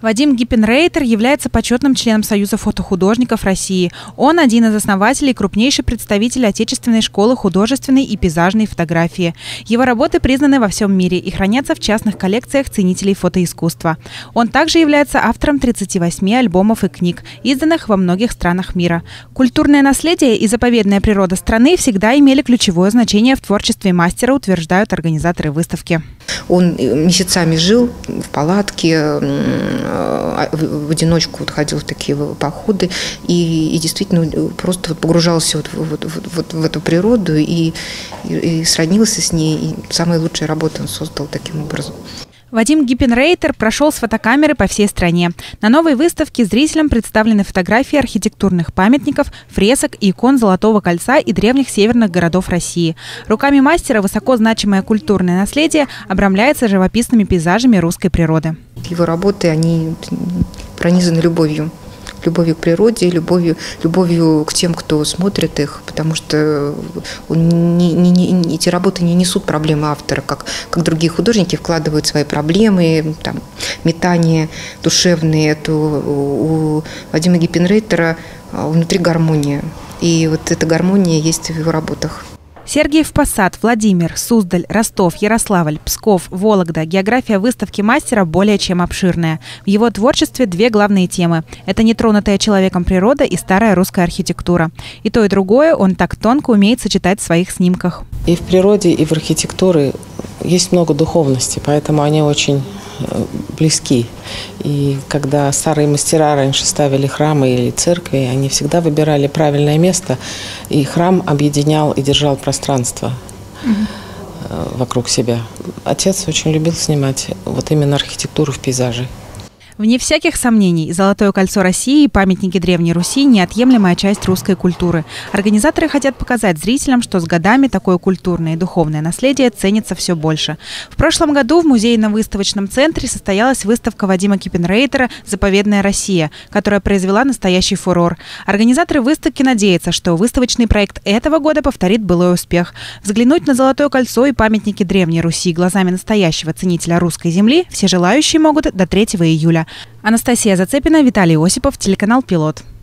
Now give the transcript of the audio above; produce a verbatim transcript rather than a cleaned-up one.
Вадим Гиппенрейтер является почетным членом Союза фотохудожников России. Он один из основателей и крупнейший представитель отечественной школы художественной и пейзажной фотографии. Его работы признаны во всем мире и хранятся в частных коллекциях ценителей фотоискусства. Он также является автором тридцати восьми альбомов и книг, изданных во многих странах мира. Культурное наследие и заповедная природа страны всегда имели ключевое значение в творчестве мастера, утверждают организаторы выставки. Он месяцами жил в палатке, в одиночку вот ходил в такие походы и, и действительно просто погружался вот, вот, вот, вот в эту природу и, и, и сроднился с ней. И самые лучшие работы он создал таким образом. Вадим Гиппенрейтер прошел с фотокамеры по всей стране. На новой выставке зрителям представлены фотографии архитектурных памятников, фресок и икон Золотого кольца и древних северных городов России. Руками мастера высоко значимое культурное наследие обрамляется живописными пейзажами русской природы. Его работы, они пронизаны любовью. Любовью к природе, любовью, любовью к тем, кто смотрит их, потому что он не, не, не, эти работы не несут проблемы автора, как, как другие художники вкладывают свои проблемы, там, метания душевные. Это у, у Вадима Гиппенрейтера внутри гармония. И вот эта гармония есть в его работах. Сергиев Посад, Владимир, Суздаль, Ростов, Ярославль, Псков, Вологда. География выставки мастера более чем обширная. В его творчестве две главные темы. Это нетронутая человеком природа и старая русская архитектура. И то, и другое он так тонко умеет сочетать в своих снимках. И в природе, и в архитектуре есть много духовности, поэтому они очень близки. И когда старые мастера раньше ставили храмы или церкви, они всегда выбирали правильное место, и храм объединял и держал пространство mm-hmm. вокруг себя. Отец очень любил снимать вот именно архитектуру в пейзаже. Вне всяких сомнений, Золотое кольцо России и памятники Древней Руси – неотъемлемая часть русской культуры. Организаторы хотят показать зрителям, что с годами такое культурное и духовное наследие ценится все больше. В прошлом году в музейно-выставочном центре состоялась выставка Вадима Гиппенрейтера «Заповедная Россия», которая произвела настоящий фурор. Организаторы выставки надеются, что выставочный проект этого года повторит былой успех. Взглянуть на Золотое кольцо и памятники Древней Руси глазами настоящего ценителя русской земли все желающие могут до третьего июля. Анастасия Зацепина, Виталий Осипов, телеканал «Пилот».